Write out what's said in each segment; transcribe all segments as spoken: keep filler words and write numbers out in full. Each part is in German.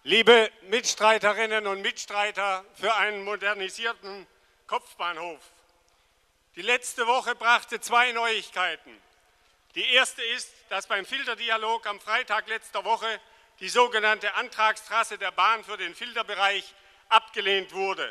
Liebe Mitstreiterinnen und Mitstreiter für einen modernisierten Kopfbahnhof, die letzte Woche brachte zwei Neuigkeiten. Die erste ist, dass beim Filterdialog am Freitag letzter Woche die sogenannte Antragstrasse der Bahn für den Filterbereich abgelehnt wurde.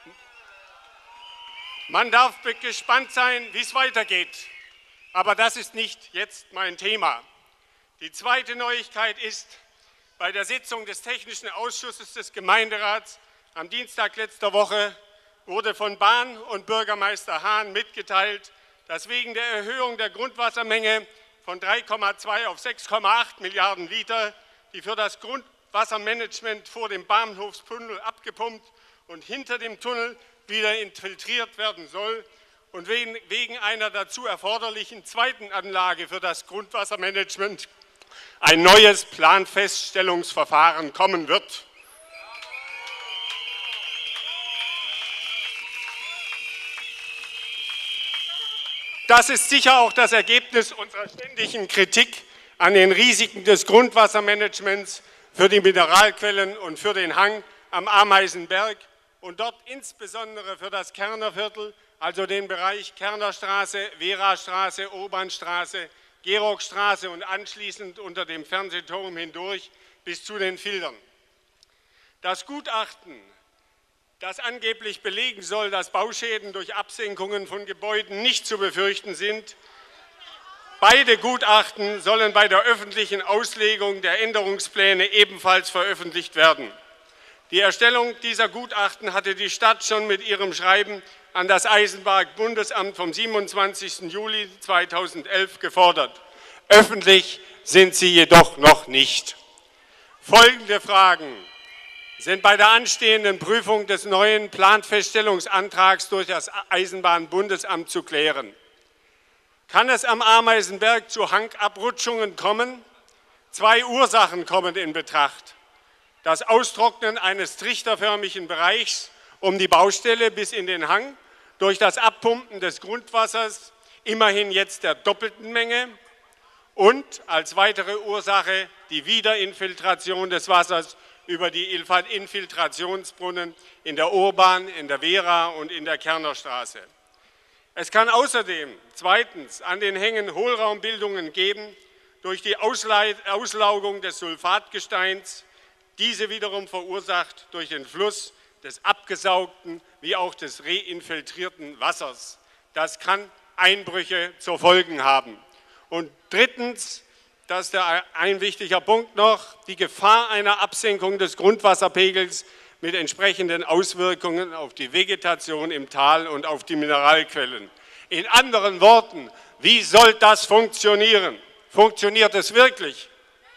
Man darf gespannt sein, wie es weitergeht, aber das ist nicht jetzt mein Thema. Die zweite Neuigkeit ist, bei der Sitzung des Technischen Ausschusses des Gemeinderats am Dienstag letzter Woche wurde von Bahn und Bürgermeister Hahn mitgeteilt, dass wegen der Erhöhung der Grundwassermenge von drei Komma zwei auf sechs Komma acht Milliarden Liter, die für das Grundwassermanagement vor dem Bahnhofstunnel abgepumpt und hinter dem Tunnel wieder infiltriert werden soll und wegen einer dazu erforderlichen zweiten Anlage für das Grundwassermanagement ein neues Planfeststellungsverfahren kommen wird. Das ist sicher auch das Ergebnis unserer ständigen Kritik an den Risiken des Grundwassermanagements für die Mineralquellen und für den Hang am Ameisenberg und dort insbesondere für das Kernerviertel, also den Bereich Kernerstraße, Werastraße, Obernstraße, Gerockstraße und anschließend unter dem Fernsehturm hindurch bis zu den Filtern. Das Gutachten, das angeblich belegen soll, dass Bauschäden durch Absenkungen von Gebäuden nicht zu befürchten sind, beide Gutachten sollen bei der öffentlichen Auslegung der Änderungspläne ebenfalls veröffentlicht werden. Die Erstellung dieser Gutachten hatte die Stadt schon mit ihrem Schreiben an das Eisenbahnbundesamt vom siebenundzwanzigsten Juli zweitausendelf gefordert. Öffentlich sind sie jedoch noch nicht. Folgende Fragen sind bei der anstehenden Prüfung des neuen Planfeststellungsantrags durch das Eisenbahnbundesamt zu klären. Kann es am Ameisenberg zu Hangabrutschungen kommen? Zwei Ursachen kommen in Betracht. Das Austrocknen eines trichterförmigen Bereichs um die Baustelle bis in den Hang durch das Abpumpen des Grundwassers, immerhin jetzt der doppelten Menge, und als weitere Ursache die Wiederinfiltration des Wassers über die Infiltrationsbrunnen in der Urbahn, in der Vera und in der Kernerstraße. Es kann außerdem zweitens an den Hängen Hohlraumbildungen geben durch die Auslaugung des Sulfatgesteins, diese wiederum verursacht durch den Fluss des abgesaugten wie auch des reinfiltrierten Wassers. Das kann Einbrüche zur Folge haben. Und drittens, das ist der ein wichtiger Punkt noch, die Gefahr einer Absenkung des Grundwasserpegels mit entsprechenden Auswirkungen auf die Vegetation im Tal und auf die Mineralquellen. In anderen Worten, wie soll das funktionieren? Funktioniert es wirklich?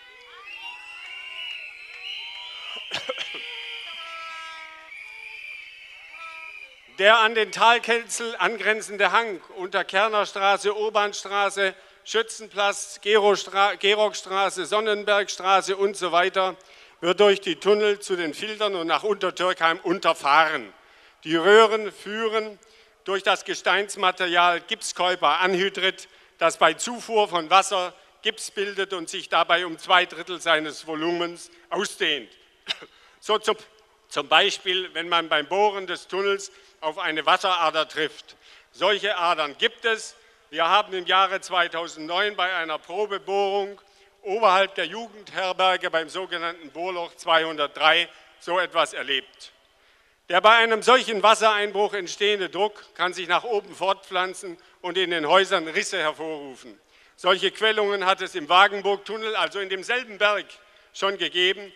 Der an den Talkessel angrenzende Hang unter Kernerstraße, Obernstraße, Schützenplatz, Gerockstraße, Sonnenbergstraße und so weiter wird durch die Tunnel zu den Filtern und nach Untertürkheim unterfahren. Die Röhren führen durch das Gesteinsmaterial Gipskäuper-Anhydrit, das bei Zufuhr von Wasser Gips bildet und sich dabei um zwei Drittel seines Volumens ausdehnt. So zum, zum Beispiel, wenn man beim Bohren des Tunnels auf eine Wasserader trifft. Solche Adern gibt es. Wir haben im Jahre zweitausendneun bei einer Probebohrung oberhalb der Jugendherberge beim sogenannten Bohrloch zweihundertdrei so etwas erlebt. Der bei einem solchen Wassereinbruch entstehende Druck kann sich nach oben fortpflanzen und in den Häusern Risse hervorrufen. Solche Quellungen hat es im Wagenburgtunnel, also in demselben Berg, schon gegeben.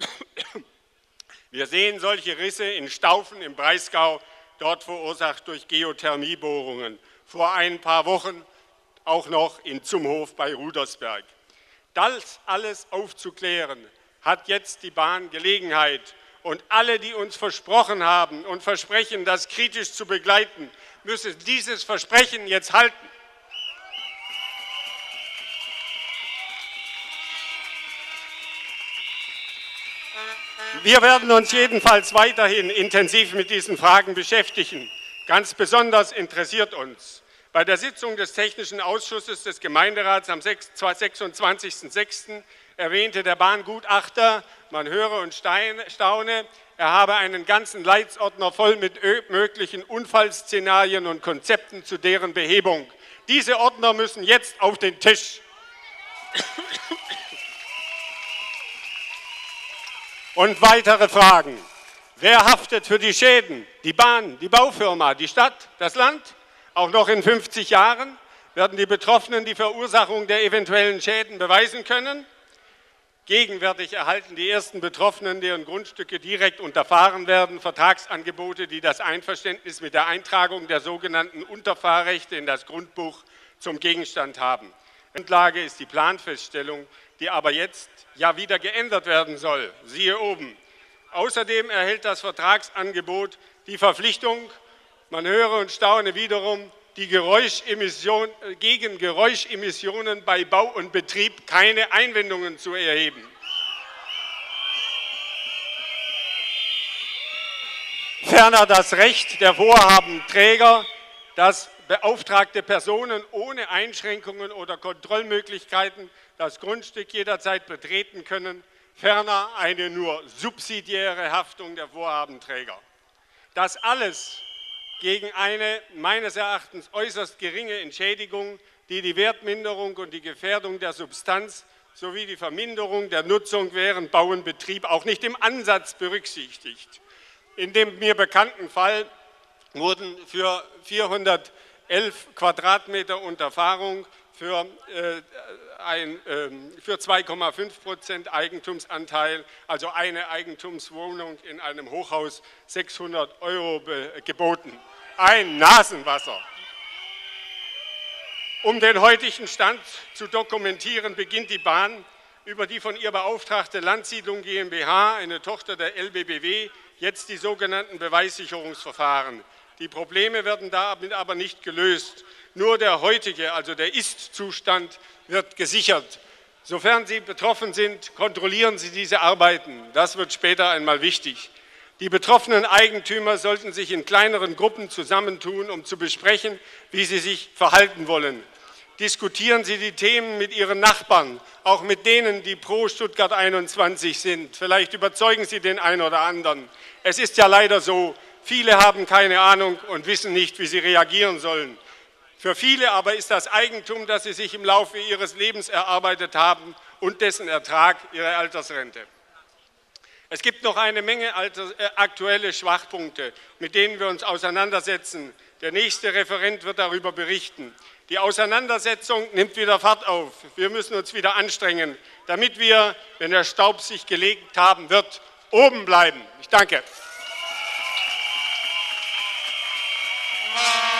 Wir sehen solche Risse in Staufen im Breisgau, dort verursacht durch Geothermiebohrungen. Vor ein paar Wochen auch noch in Zumhof bei Rudersberg. Das alles aufzuklären, hat jetzt die Bahn Gelegenheit. Und alle, die uns versprochen haben und versprechen, das kritisch zu begleiten, müssen dieses Versprechen jetzt halten. Wir werden uns jedenfalls weiterhin intensiv mit diesen Fragen beschäftigen. Ganz besonders interessiert uns: Bei der Sitzung des Technischen Ausschusses des Gemeinderats am sechsundzwanzigsten sechsten erwähnte der Bahngutachter Man höre und staune, er habe einen ganzen Leitsordner voll mit möglichen Unfallszenarien und Konzepten zu deren Behebung. Diese Ordner müssen jetzt auf den Tisch. Und weitere Fragen. Wer haftet für die Schäden? Die Bahn, die Baufirma, die Stadt, das Land? Auch noch in fünfzig Jahren werden die Betroffenen die Verursachung der eventuellen Schäden beweisen können. Gegenwärtig erhalten die ersten Betroffenen, deren Grundstücke direkt unterfahren werden, Vertragsangebote, die das Einverständnis mit der Eintragung der sogenannten Unterfahrrechte in das Grundbuch zum Gegenstand haben. Grundlage ist die Planfeststellung, die aber jetzt ja wieder geändert werden soll. Siehe oben. Außerdem erhält das Vertragsangebot die Verpflichtung, man höre und staune wiederum, die Geräuschemission, gegen Geräuschemissionen bei Bau und Betrieb keine Einwendungen zu erheben. Ferner das Recht der Vorhabenträger, dass beauftragte Personen ohne Einschränkungen oder Kontrollmöglichkeiten das Grundstück jederzeit betreten können, ferner eine nur subsidiäre Haftung der Vorhabenträger. Das alles gegen eine meines Erachtens äußerst geringe Entschädigung, die die Wertminderung und die Gefährdung der Substanz sowie die Verminderung der Nutzung während Bau und Betrieb auch nicht im Ansatz berücksichtigt. In dem mir bekannten Fall wurden für vierhundertelf Quadratmeter Unterfahrung für, äh, äh, für zwei Komma fünf Prozent Eigentumsanteil, also eine Eigentumswohnung in einem Hochhaus, sechshundert Euro geboten. Ein Nasenwasser. Um den heutigen Stand zu dokumentieren, beginnt die Bahn über die von ihr beauftragte Landsiedlung GmbH, eine Tochter der L B B W, jetzt die sogenannten Beweissicherungsverfahren. Die Probleme werden damit aber nicht gelöst. Nur der heutige, also der Ist-Zustand, wird gesichert. Sofern Sie betroffen sind, kontrollieren Sie diese Arbeiten. Das wird später einmal wichtig. Die betroffenen Eigentümer sollten sich in kleineren Gruppen zusammentun, um zu besprechen, wie sie sich verhalten wollen. Diskutieren Sie die Themen mit Ihren Nachbarn, auch mit denen, die pro Stuttgart einundzwanzig sind. Vielleicht überzeugen Sie den einen oder anderen. Es ist ja leider so, viele haben keine Ahnung und wissen nicht, wie sie reagieren sollen. Für viele aber ist das Eigentum, das sie sich im Laufe ihres Lebens erarbeitet haben und dessen Ertrag ihre Altersrente. Es gibt noch eine Menge aktuelle Schwachpunkte, mit denen wir uns auseinandersetzen. Der nächste Referent wird darüber berichten. Die Auseinandersetzung nimmt wieder Fahrt auf. Wir müssen uns wieder anstrengen, damit wir, wenn der Staub sich gelegt haben wird, oben bleiben. Ich danke.